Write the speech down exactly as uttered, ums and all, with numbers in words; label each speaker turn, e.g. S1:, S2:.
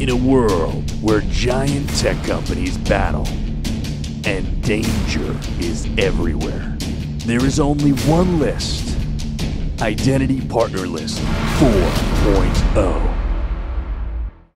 S1: In a world where giant tech companies battle and danger is everywhere, there is only one list. Identity Partner List four point oh.